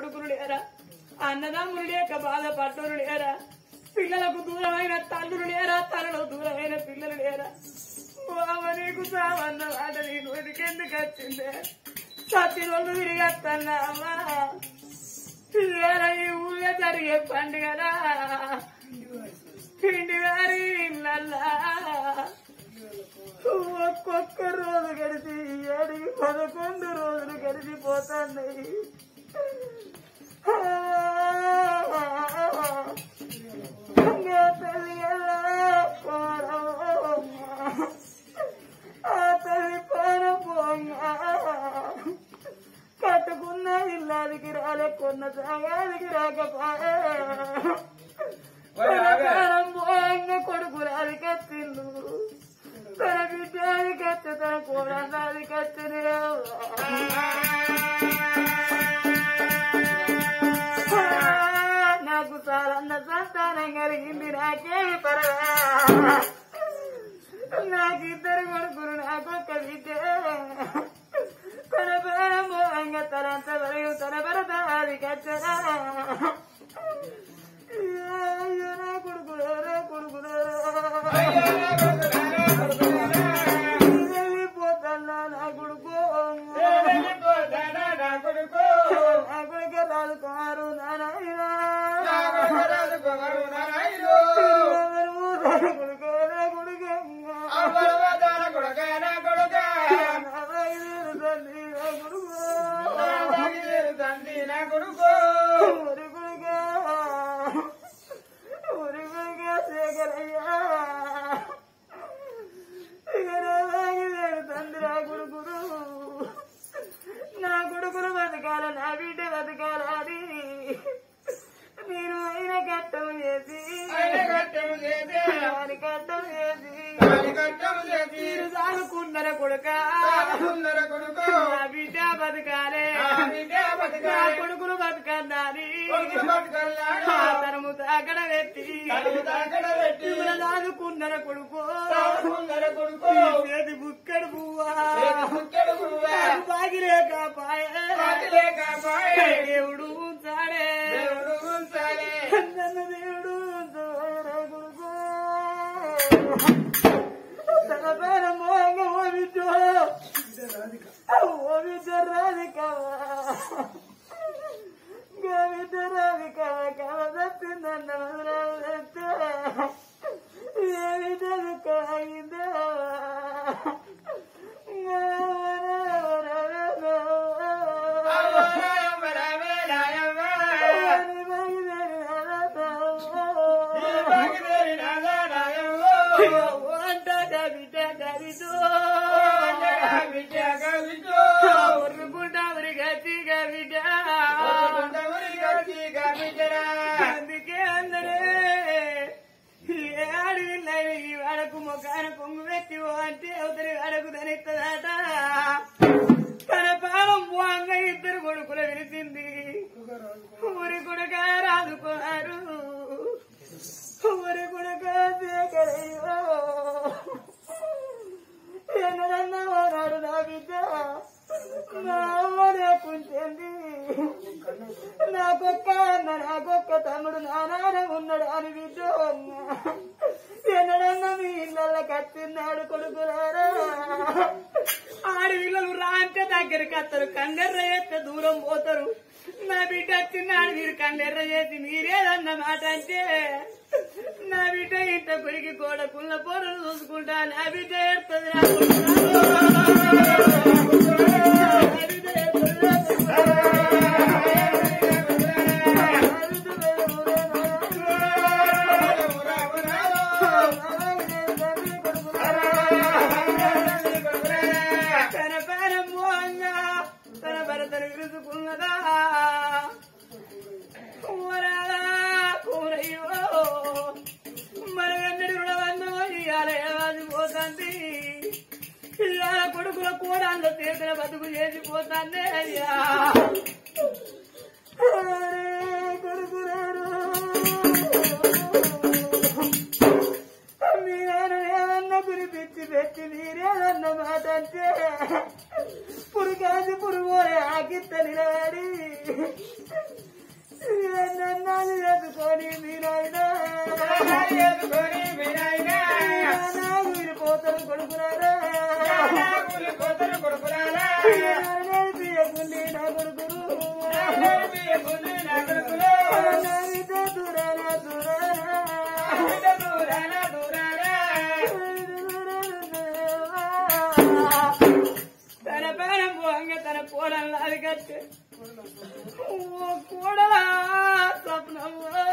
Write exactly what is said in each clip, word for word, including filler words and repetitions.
కొడుకులు లేరా అన్నదమ్ములు లేక బాధపడ్డోరు లేరా పిల్లలకు దూరమైన తల్లులు లేరా తల్లులకు దూరమైన పిల్లలు లేరా నీకు సావన్న మాట నీకు ఎందుకు వచ్చిందే సత్తి రోజు తిరిగత్తన్నావా ఈ ఊళ్ళో జరిగే పండుగరా పిండి వారి ఇళ్ళల్లా ఒక్కొక్క రోజు గడిచి ఏడికి పదకొండు రోజులు గడిచిపోతున్నాయి తల్లి ఆ తల్లి పాన పోంగా కట్టుకున్న ఇల్లాదికి రాలే కొన్న సాగాదికి రాకపోయే పోంగా కొడుకురాది కత్తిల్లు తన బిడ్డది కత్తి తన కోడన్నది కత్తిని నాకు చాలన్న సంతానం కలిగింది నాకేమి పరవా నాకిద్దరు కొడుకులు నాకొక్క బిడ్డ తన పేరంగా తనంత వరకు తన భరత అది కచ్చరా నా కొడుకులు రా కొడుకులు వెళ్ళిపోతానా నా కొడుకు నా కొడుకే రాదు కుమారు నారాయణ నా కొడుకులు బతకాల నా బిడ్డ బతకాలని నేను అయిన కట్టం చేసి కట్టం చేసి మీరు దానుకున్నర కొడుక నా బిడ్డ బతకాలే నా కొడుకులు బతకన్నాని తనము తాకడ పెట్టి దానుకున్నర కొడుకు చేతి బుక్కడు పువ్వా బాగిలేక దేవుడు ఉంచాడే నన్ను దేవుడు కొడుకు తన పేర మోహంగా ఓ విద్యో ఓ విద్య రాధికవా విద్య రాధికవ కవ దత్తిందన్న మొదలెత్తే ఏ విద్య దుఃఖమైందో అందుకే అందరే ఏ అడవిలో ఈ వాడకు మొగాన కొంగు పెట్టి అంటే అవతలి వాడకు దనిస్తుందట తన పాపం పోంగా ఇద్దరు కొడుకులు విరిచింది ఊరి కొడుక రాదుకోరు ఊరి కొడుక శేఖరయ్యో ఎన్నడన్నా ఓనాడు నా బిడ్డ నా అమ్మనే కుంచింది నాకొక్క అన్న నాకొక్క తమ్ముడు నా నాన్న ఉన్నాడు అని బిడ్డ ఎన్నడన్నా మీ ఇళ్ళ కత్తిన్నాడు కొడుకులారా ఆడి పిల్లలు రా అంటే దగ్గరికి వస్తారు కండెర్ర చేస్తే దూరం పోతారు నా బిడ్డ వచ్చిన్నాడు మీరు కండెర్ర చేసి మీరేదన్న మాట అంటే నా బిడ్డ ఇంత కొరికి కోడ కుళ్ళ పోరలు చూసుకుంటా నా బిడ్డ ఏడుతుంది తన పేరం మోహంగా తన భరతను విరుచుకున్నదా కూరయ్యో మనగన్నడి రుణబంధం ఇవాళ ఏవాసిపోతుంది ఇవాళ కొడుకుల కూడా అంత చేతుల బతుకు చేసిపోతానే అయ్యా కొడుకురారు మీరేను ఏమన్నా పిలిపించి పెట్టి మీరేదన్న మాట అంటే పురుగాసి పురుగోరే ఆకిత్త నిలబడి మీరు పోతారు కొడుకురారా బియ్యకుండి నా కొడుకులు దూరానా తన పేరం పోంగ తన పోడల్లా అది కట్టే ఓ కూడలా స్వప్నవ్వా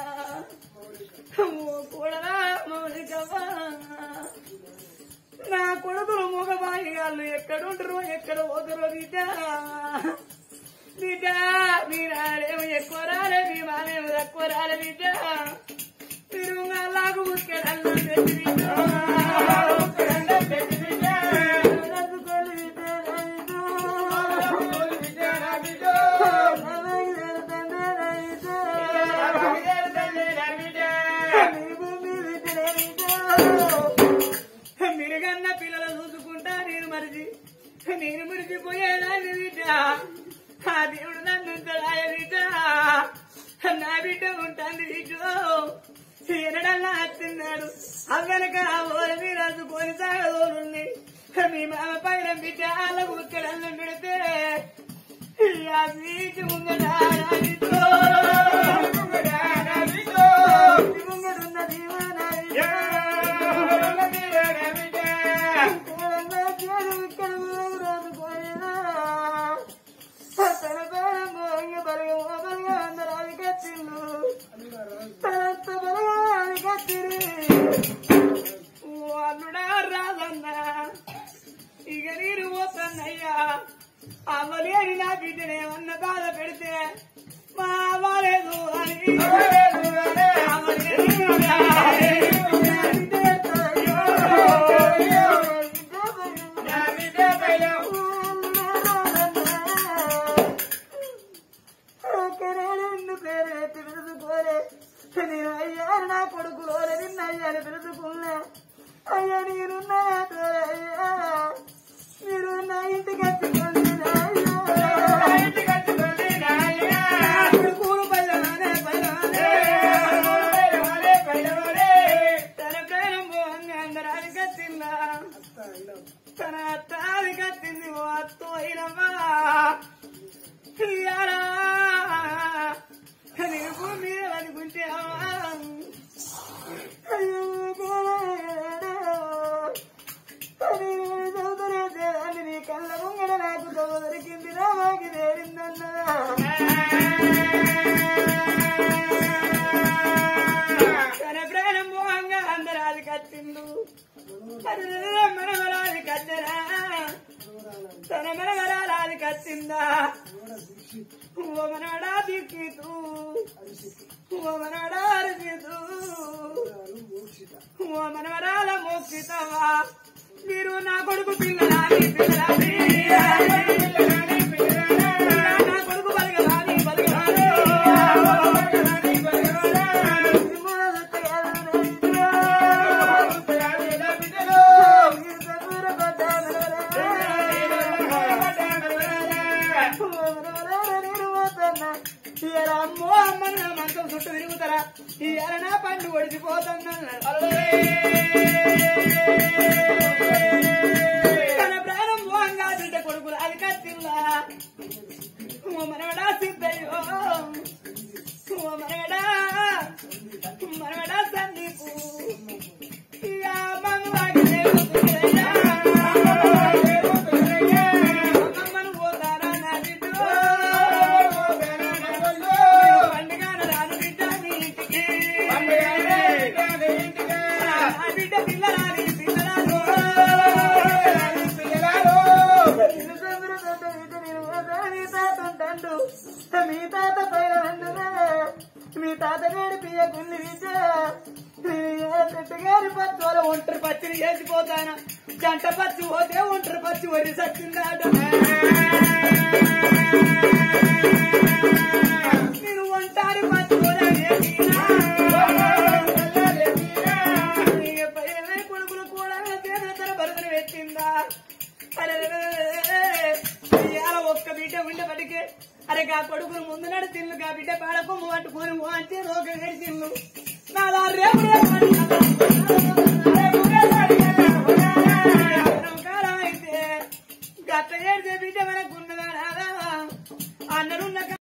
ఓ కూడలా మౌలికవ్వా నా కొడుకులు మూగబాయిగాళ్ళు ఎక్కడుంటారో ఎక్కడ పోతారో బిడ్డ బిడ్డ మీ రాలేమో ఎక్కువ రాలే మీ మాలేమో తక్కువ రాలే బిడ్డ మీరు అలాగూ ఉసుకెళ్ళ పెట్టి బిడ్డ మీరుగన్న పిల్లలు చూసుకుంటా నేను మరిచి నేను మురిసిపోయేదాన్ని బిడ్డ ఆ దేవుడు నన్ను ఉంచాడాయ బిడ్డ నా బిడ్డ ఉంటుంది బిడ్డ ఎనడల్లా వచ్చిన్నాడు అవ్వనక ఓర మీరు అందుకొని సాగదోరుంది మీ మామ పైన బిడ్డ అలా ఉక్కడల్లా పెడితే ఆ బీచ్ ముంగడా ముంగడున్న దీవానా తన పేరం పోంగ బలగ బలగ అందరూ అది కట్టిండు తనంత బలగ అది కట్టిరి అల్లుడా రాదన్నా ఇక నీరు పోతాన్నయ్యా అవ్వలేని నా బిడ్డనేమన్న బాధ పెడితే మా అవ్వలేదు అని నేను అయ్యారు నా కొడుకులో నిన్న అయ్యాను పిలుచుకున్నా అయ్యా నేనున్నా అయ్యా మీరు నా ఇంటికి వచ్చుకోండి కూడు పల్లవానే పల్లవానే తన ప్రాణం పోంగా అందరూ అది కత్తిందా తన అత్త అది కత్తింది ఓ అత్తో అయినమ్మా నేను భూమి మీద అనుకుంటే చదువుతున్న నీ కళ్ళ ముంగడ నాకు దొరికింది నా మాకి తేరిందన్నా తన ప్రాణం మోహంగా అందరూ అది కత్తిండు మనవరాలి కత్తరా తన మనవరాలి కత్తిందా ఓ మనవడా దిక్కితూ ఓ మనవడా అరిచితూ ఓ మనవరాల మోక్షితవా మీరు నా కొడుకు పిల్లలాని పిల్లలాని నా కొడుకు బలగలాని బలగలాని అమ్మో అమ్మని నా మంచం చుట్టూ తిరుగుతారా ఇవాళ నా పండు ఒడిచిపోతుందన్నాడు తన ప్రాణం మోహంగా తింటే కొడుకులు అది కత్తిల్లా ఓ మనవడా సిద్ధయ్యో ఓ మనవడా మనవడా సందీపు అమ్మను పోతారా నా బిడ్డ పండుగ రాను బిడ్డ నీ ఇంటికి బిడ్డ పిల్లరాని పిల్లరాను మీ తాత పైన మీ తాత వేడి పియ్యకుంది చెట్టుగారి పచ్చి వాళ్ళ ఒంటరి పచ్చిని చేసిపోతాను జంట పచ్చి పోతే ఒంటరి పచ్చి వరి సచ్చిందాట నేను ఒంటారి పచ్చి కూడా కొడుకులు కూడా తన భరతను పెట్టిందా అరే ఒక్క బిడ్డ ఉండేపటికే అరే గా కొడుకులు ముందు నడు తిన్ను గా బిడ్డ పాడకొమ్మ పట్టుకొని అంటే రోగ తిన్ను నాలా రేపు అయితే గట్ట ఏడు బిడ్డ మనకున్నదా అన్నరున్న